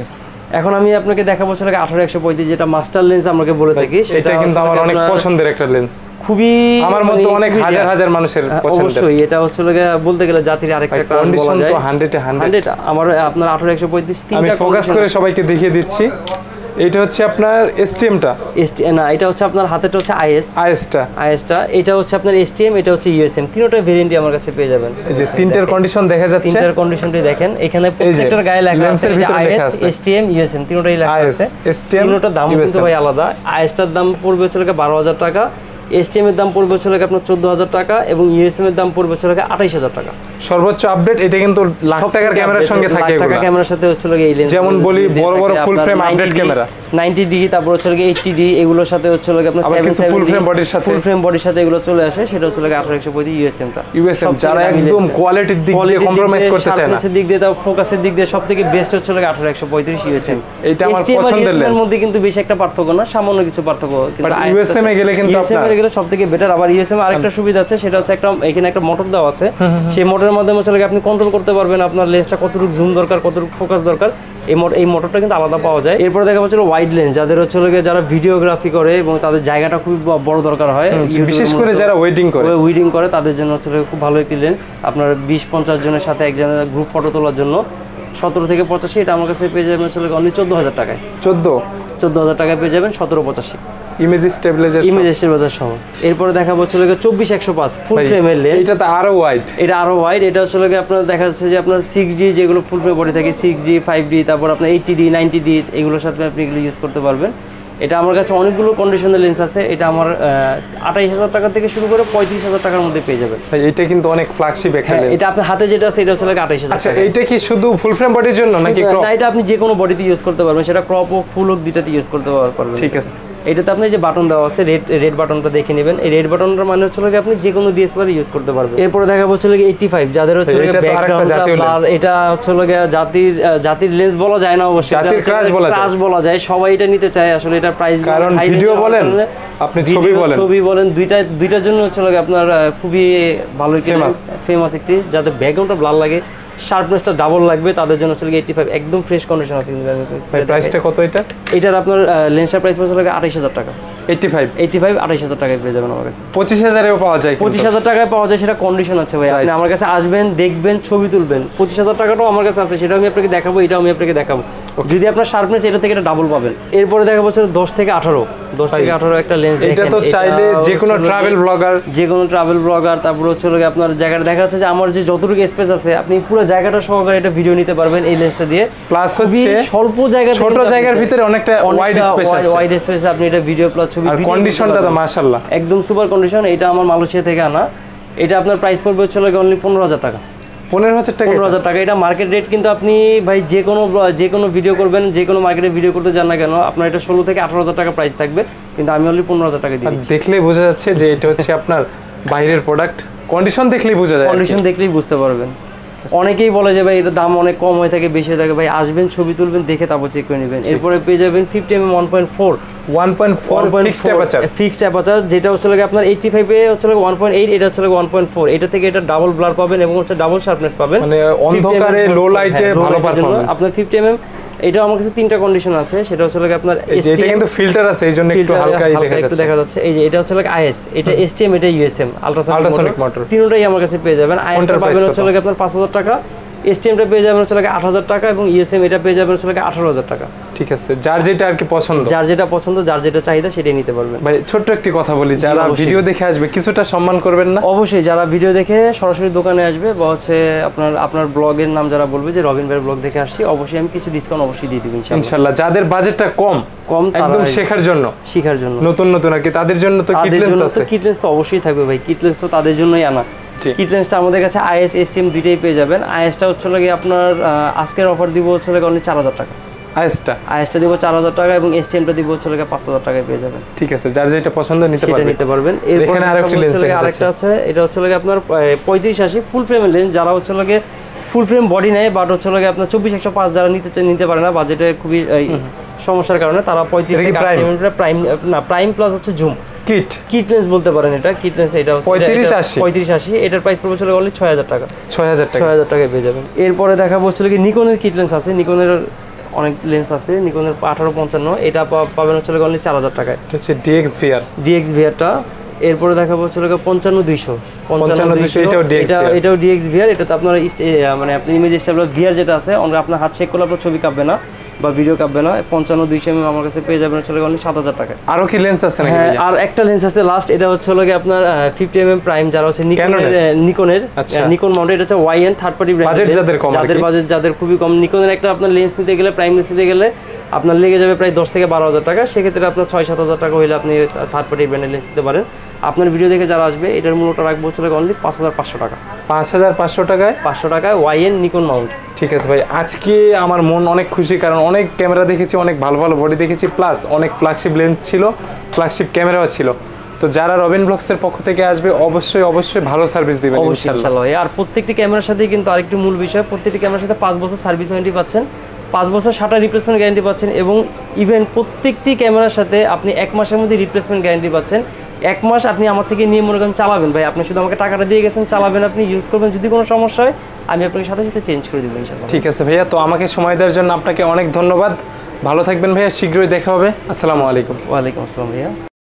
এখন আমি আপনাকে দেখাবো হচ্ছে আঠারো একশো পঁয়ত্রিশ, যেটা মাস্টার লেন্স আমাকে বলে থাকি। সেটা কিন্তু আমার অনেক পছন্দের একটা লেন্স, খুবই আমার মতো অনেক হাজার হাজার মানুষের পছন্দের। অবশ্যই এটা হচ্ছে বলতে গেলে জাতির আরেকটা ক্লাস বলা যায়। হান্ড্রেড এ হান্ড্রেড আমার আপনার আঠারো একশো পঁয়ত্রিশ আমি ফোকাস করে সবাইকে দেখিয়ে দিচ্ছি। এটা হচ্ছে আপনার এসটিএমটা, এসটি না এটা হচ্ছে আপনার হাতেটা হচ্ছে আইএস, আইএসটা আইএসটা এটা হচ্ছে আপনার এসটিএম, এটা হচ্ছে ইউএসএম, তিনটা ভেরিয়েন্টই আমার কাছে পেয়ে যাবেন। এই যে তিনটার কন্ডিশন দেখা যাচ্ছে, তিনটার কন্ডিশনটি দেখেন, এখানে প্রত্যেকটার গায়ে লেখা আছে আইএস, এসটিএম, ইউএসএম, তিনটাই লেখা আছে। তিনটার দাম কিন্তু ভাই আলাদা। আইএসটার দাম পড়বে হচ্ছে বারো হাজার টাকা, এসটিএম এর দাম পড়বে হচ্ছে আপনার চোদ্দ হাজার টাকা এবং ইউএসএম এর দাম পড়বে হচ্ছে আঠাইশ হাজার টাকা। সর্বোচ্চ আপডেট এটা কিন্তু লাখ টাকার ক্যামেরার সঙ্গে থাকে, লাখ টাকা ক্যামেরার সাথে হচ্ছে এই লেন্স, যেমন বলি বড় বড় ফুল ফ্রেম আপডেট ক্যামেরা নব্বই ডি, তারপর হচ্ছে এইটি ডি, এগুলোর সাথে হচ্ছে আপনার ফুল ফ্রেম বডির সাথে ফুল ফ্রেম বডির সাথে এগুলো চলে আসে। সেটা হচ্ছে আঠারো একশো পঁয়ত্রিশ ইউএসএম টা, ইউএসএম যারা একদম কোয়ালিটির দিক দিয়ে কম্প্রোমাইজ করতে চায় না, শার্পনেসের দিক দিয়ে, তাও ফোকাসের দিক দিয়ে সবথেকে বেস্ট হচ্ছে আঠারো একশো পঁয়ত্রিশ ইউএসএম। এটা আমার পছন্দের লেন্স। এর মধ্যে কিন্তু বেশি একটা পার্থক্য না, সামান্য কিছু পার্থক্য, কিন্তু ইউএসএম এ গেলে কিন্তু ইউএসএম এ গেলে সবথেকে বেটার। আবার ইউএসএম আরেকটা সুবিধা আছে, সেটা হচ্ছে একটা এখানে একটা মোটর দেওয়া আছে, সেই মোটরের মাধ্যমে হচ্ছে আপনি কন্ট্রোল করতে পারবেন আপনার লেন্সটা কতটুকু জুম দরকার, কতটুকু ফোকাস দরকার। এই মোটর এই মোটরটা কিন্তু আলাদা পাওয়া যায়। এরপরে দেখা যাচ্ছে ওয়াইড লেন্স, যাদের হচ্ছে যারা ভিডিওগ্রাফি করে এবং তাদের জায়গাটা খুব বড় দরকার হয়, বিশেষ করে যারা ওয়েডিং করে ওয়েডিং করে তাদের জন্য হচ্ছে খুব ভালো একটি লেন্স। আপনার বিশ পঞ্চাশ জনের সাথে একজনের গ্রুপ ফটো তোলার জন্য সতেরো থেকে পঁচাশি, এটা আমার কাছে পেয়ে যাবেন হচ্ছে অনলি চোদ্দ হাজার টাকায়। চোদ্দ চোদ্দ হাজার টাকায় পেয়ে যাবেন সতেরো পঁচাশি ইমেজ স্টেবিলাইজার, ইমেজ স্টেবিলাইজার সহ। এরপরে দেখাবো হচ্ছে চব্বিশ একশো পাঁচ ফুল ফ্রেমের লেন্স। এটা তো আরো ওয়াইড, এটা আরো ওয়াইড। এটা হচ্ছে আপনার দেখা যাচ্ছে যে আপনার সিক্স ডি যেগুলো ফুল ফ্রেম বডি থাকে, সিক্স ডি, ফাইভ ডি, তারপর আপনার এইটি ডি, নাইনটি ডি, এগুলোর সাথে আপনি এগুলো ইউজ করতে পারবেন। এটা আমার কাছে অনেকগুলো কন্ডিশনের লেন্স আছে। এটা আমার আঠাইশ হাজার টাকা থেকে শুরু করে পঁয়ত্রিশ হাজার টাকার মধ্যে পেয়ে যাবেন। এটা কিন্তু অনেক ফ্ল্যাগশিপ একটা লেন্স। এটা আপনার হাতে যেটা আছে এটা হচ্ছে আঠাইশ হাজার। আচ্ছা, এটা কি শুধু ফুল ফ্রেম বডির জন্য নাকি ক্রপ? না, এটা আপনি যে কোনো বডিতে ইউজ করতে পারবেন, সেটা ক্রপ হোক ফুল হোক দুইটাতে ইউজ করতে পারবেন। ঠিক আছে। এটাতে আপনি যে বাটন দেওয়া আছে রেড রেড বাটনটা দেখে নেবেন। এই রেড বাটনটার মানে হচ্ছে আপনি যে কোনো ডিএসএলআর ইউজ করতে পারবেন। এরপরে দেখা হচ্ছে এইটটি ফাইভ, যাদের হচ্ছে ব্যাকগ্রাউন্ডটা ব্লার, এটা হচ্ছে জাতির জাতির লেন্স বলা যায় না, অবশ্যই জাতির ক্রাশ বলা যায়, ক্রাশ বলা যায়। সবাই এটা নিতে চায় আসলে। এটা প্রাইস কারণ ভিডিও বলেন আপনি ছবি বলেন ছবি বলেন দুইটা দুইটার জন্য হচ্ছে আপনার খুবই ভালো ফেমাস ফেমাস একটি, যাদের ব্যাকগ্রাউন্ডটা ব্লার লাগে, শার্পনেসটা ডাবল লাগবে, তাদের জন্য হচ্ছে এইটটি ফাইভ একদম ফ্রেশ কন্ডিশন আছে। প্রাইসটা কত এটা? এটার আপনার লেন্সটার প্রাইস পড়ছে লাগে আঠাইশ হাজার টাকা। এইটটি ফাইভ এইটটি ফাইভ আঠাইশ হাজার টাকায় পেয়ে যাবেন আমার কাছে। পঁচিশ হাজারেও পাওয়া যায়, পঁচিশ হাজার টাকায় পাওয়া যায়, সেটা কন্ডিশন আছে ভাই। আপনি আমার কাছে আসবেন, দেখবেন, ছবি তুলবেন। পঁচিশ হাজার টাকাটাও আমার কাছে আছে, সেটা আমি আপনাকে দেখাবো, এটাও আমি আপনাকে দেখাবো। যদি আপনার শার্পনেস এটা থেকে এটা ডাবল পাবেন। এরপরে দেখা যাচ্ছে দশ থেকে আঠারো, দশ থেকে আঠারো একটা লেন্স। এটা তো চাইলে যে কোনো ট্রাভেল ব্লগার, যে কোনো ট্রাভেল ব্লগার, তারপর হচ্ছে আপনার জায়গাটা দেখা যাচ্ছে যে আমার যে যতটুকু স্পেস আছে, আপনি পুরো জায়গাটা সহকারে এটা ভিডিও নিতে পারবেন এই লেন্সটা দিয়ে। প্লাস হচ্ছে স্বল্প জায়গা, ছোট জায়গার ভিতরে অনেকটা ওয়াইড স্পেস আছে, ওয়াইড স্পেস আপনি এটা ভিডিও প্লাস ছবি, আর কন্ডিশনটা তো মাশাআল্লাহ একদম সুপার কন্ডিশন। এটা আমার মালয়েশিয়া থেকে আনা। এটা আপনার প্রাইস পড়বে হচ্ছে অনলি পনেরো হাজার টাকা। পনেরো হাজার টাকা পনেরো হাজার টাকা এটা মার্কেট রেট। কিন্তু আপনি ভাই যে কোনো যে কোনো ভিডিও করবেন, যে কোনো মার্কেটে ভিডিও করতে যান না কেন, আপনার এটা ষোলো থেকে আঠারো হাজার টাকা প্রাইস থাকবে, কিন্তু আমি অনলি পনেরো হাজার টাকা দিই। দেখলেই বোঝা যাচ্ছে যে এটা হচ্ছে আপনার বাইরের প্রোডাক্ট। কন্ডিশন দেখলেই বোঝা যায়, কন্ডিশন দেখলেই বুঝতে পারবেন। অনেকেই বলে যে ভাই এটা দাম অনেক কম হয়ে থাকে, বেশি হয়ে থাকে। ভাই আসবেন, ছবি তুলবেন, দেখে তারপর চেক করে নেবেন। এরপরে পেয়ে যাবেন fifty M M one point four one point four fixed aperture, যেটা হচ্ছে আপনার এইটটি ফাইভ এ হচ্ছে ওয়ান পয়েন্ট এইট, এটা হচ্ছে ওয়ান পয়েন্ট ফোর। এটা থেকে এটা ডাবল ব্লার পাবেন এবং হচ্ছে ডাবল শার্পনেস পাবেন, মানে অন্ধকারে লো লাইটে ভালো পারফরম্যান্স। আপনার ফিফটি এম এম এটা আমার কাছে তিনটা কন্ডিশন আছে। সেটা হচ্ছে আপনার এটা কিন্তু ফিল্টার আছে, এইজন্য একটু হালকাই দেখা যাচ্ছে, একটু দেখা যাচ্ছে। এই যে এটা হচ্ছে আইএস, এটা এসটিএম, এটা ইউএসএম, আল্ট্রাসনিক মোটর, তিনটাই আমার কাছে পেয়ে যাবেন। আইএসটা পাবেন হচ্ছে আপনার পাঁচ হাজার টাকা, এসটিএমটা পেয়ে যাবেন হচ্ছে আট হাজার টাকা এবং ইউএসএম এটা পেয়ে যাবেন হচ্ছে আঠারো হাজার টাকা। ঠিক আছে, যার যেটা আর কি পছন্দ, যার যেটা পছন্দ, যার যেটা চাহিদা সেটাই নিতে পারবেন। ভাই ছোট্ট একটি কথা বলি, যারা ভিডিও দেখে আসবে কিছুটা সম্মান করবেন না? অবশ্যই, যারা ভিডিও দেখে সরাসরি দোকানে আসবে বা হচ্ছে আপনার আপনার ব্লগের নাম যারা বলবে যে রবিন ভাইয়ের ব্লগ দেখে আসছি, অবশ্যই আমি কিছু ডিসকাউন্ট অবশ্যই দিয়ে দিব ইনশাআল্লাহ। যাদের বাজেটটা কম কম একদম শেখার জন্য, শেখার জন্য নতুন নতুন আর কি, তাদের জন্য তো কিট লেন্স আছে। কিট লেন্স তো অবশ্যই থাকবে ভাই, কিট লেন্স তো তাদের জন্যই আনা। কিট লেন্সটা আমাদের কাছে আইএস এসটিএম দুইটাই পেয়ে যাবেন। আইএসটা হচ্ছে লাগে আপনার আজকের অফার দিব হচ্ছে লাগে অনলি চার হাজার টাকা। আইএসটা আইএসটা দিব চার হাজার টাকা এবং এসটিএমটা দিব হচ্ছে লাগে পাঁচ হাজার টাকায় পেয়ে যাবেন। ঠিক আছে, যার যেটা পছন্দ নিতে পারবেন, নিতে পারবেন। এরপর আরেকটা লেন্স আরেকটা আছে, এটা হচ্ছে লাগে আপনার পঁয়ত্রিশ আশি ফুল ফ্রেমের লেন্স। যারা হচ্ছে লাগে ফুল ফ্রেম বডি নেয় বাট হচ্ছে লাগে আপনার চব্বিশ একশো পাঁচ যারা নিতে নিতে পারে না, বাজেটে খুবই সমস্যার কারণে, তারা পঁয়ত্রিশ প্রাইম না প্রাইম প্লাস হচ্ছে জুম কিট কিট লেন্স বলতে পারেন। এটা কিট লেন্স, এটা পঁয়ত্রিশ আশি পঁয়ত্রিশ আশি এটার প্রাইস পড়বে হচ্ছে অনলি ছয় হাজার টাকা। ছয় হাজার টাকা ছয় হাজার টাকায় পেয়ে যাবেন। এরপরে দেখাবো হচ্ছে কি নিকনের কিট লেন্স আছে। নিকনের অনেক লেন্স আছে নিকনের আঠারো পঞ্চান্ন, এটা পা- পাবেন হচ্ছে অনলি চার হাজার টাকায়। এটা হচ্ছে ডিএক্স ভিআর ডিএক্স ভিআরটা। এরপরে দেখাবো হচ্ছে পঞ্চান্ন দুইশো, পঞ্চান্ন দুইশো এটাও ডিএক্স এটা এটাও ডিএক্স ভিআর। এটাতে আপনার ইস- এ, মানে আপনি ইমেজ স্টেবলার ভিআর যেটা আছে, আমরা আপনার হাত চেক করলে আপনার ছবি কাঁপবে না বা ভিডিও কাঁপবে না। পঞ্চান্ন দুইশো এমএম আমার কাছে পেয়ে যাবেন হচ্ছে অনলি সাত হাজার টাকায়। আরো কি লেন্স আছে নাকি হ্যাঁ, ভাইয়া? আর একটা লেন্স আছে লাস্ট, এটা হচ্ছে হলো গিয়ে আপনার ফিফটি এমএম প্রাইম, যারা হচ্ছে নিকনের Canon-এর? নিকনের আচ্ছা। নিকন মাউন্টেড, এটা হচ্ছে YN third party brand. Budget যাদের কম আর যাদের কি। বাজেট যাদের খুবই কম, নিকনের একটা আপনার লেন্স নিতে গেলে, প্রাইম লেন্স নিতে গেলে আপনার লেগে যাবে প্রায় দশ থেকে বারো হাজার টাকা। সেক্ষেত্রে আপনার ছয় সাত হাজার টাকা হইলে আপনি থার্ড পার্টি ব্র্যান্ডের লেন্স নিতে পারেন। আপনার ভিডিও দেখে যারা আসবে, এটার মূল্যটা রাখবো হচ্ছে অনলি পাঁচ হাজার পাঁচশো টাকা। পাঁচ হাজার পাঁচশো টাকায় পাঁচশো টাকায় ওয়াইএন নিকন মাউন্ট। ঠিক আছে ভাই, আজকে আমার মন অনেক খুশি, কারণ অনেক ক্যামেরা দেখেছি, অনেক ভালো ভালো বডি দেখেছি, প্লাস অনেক ফ্ল্যাগশিপ লেন্স ছিল, ফ্ল্যাগশিপ ক্যামেরাও ছিল। তো যারা রবিন ব্লগসের পক্ষ থেকে আসবে অবশ্যই অবশ্যই ভালো সার্ভিস দিবেন অবশ্যই ইনশাআল্লাহ। ইনশাআল্লাহ ভাই। আর প্রত্যেকটি ক্যামেরার সাথে কিন্তু আরেকটি মূল বিষয়, প্রত্যেকটি ক্যামেরার সাথে পাঁচ বছর সার্ভিস ওয়ারেন্টি পাচ্ছেন, পাঁচ বছর শাটার রিপ্লেসমেন্ট গ্যারান্টি পাচ্ছেন, এবং ইভেন প্রত্যেকটি ক্যামেরার সাথে আপনি এক মাসের মধ্যে রিপ্লেসমেন্ট গ্যারান্টি পাচ্ছেন। এক মাস আপনি আমার থেকে নিয়ে মনে করেন চালাবেন ভাই, আপনি শুধু আমাকে টাকাটা দিয়ে গেছেন, চালাবেন, আপনি ইউজ করবেন, যদি কোনো সমস্যা হয় আমি আপনাকে সাথে সাথে চেঞ্জ করে দেবো ইনশাআল্লাহ। ঠিক আছে ভাইয়া, তো আমাকে সময় দেওয়ার জন্য আপনাকে অনেক ধন্যবাদ। ভালো থাকবেন ভাইয়া, শীঘ্রই দেখা হবে। আসসালামু আলাইকুম। ওয়ালাইকুম আসসালাম ভাইয়া।